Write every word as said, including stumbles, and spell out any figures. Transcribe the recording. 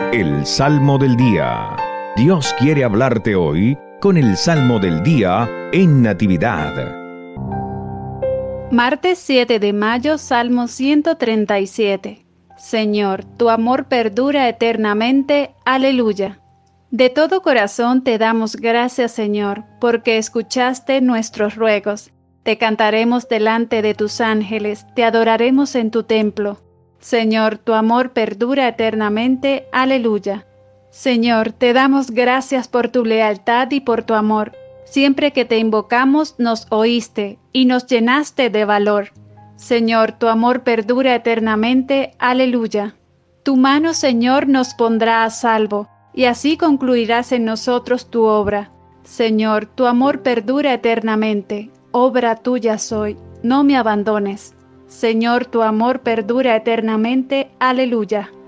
El Salmo del Día. Dios quiere hablarte hoy con el Salmo del Día en Natividad. Martes siete de mayo, Salmo ciento treinta y siete. Señor, tu amor perdura eternamente. Aleluya. De todo corazón te damos gracias, Señor, porque escuchaste nuestros ruegos. Te cantaremos delante de tus ángeles, te adoraremos en tu templo. Señor, tu amor perdura eternamente. Aleluya. Señor, te damos gracias por tu lealtad y por tu amor. Siempre que te invocamos, nos oíste y nos llenaste de valor. Señor, tu amor perdura eternamente. Aleluya. Tu mano, Señor, nos pondrá a salvo, y así concluirás en nosotros tu obra. Señor, tu amor perdura eternamente. Obra tuya soy, no me abandones. Señor, tu amor perdura eternamente. Aleluya.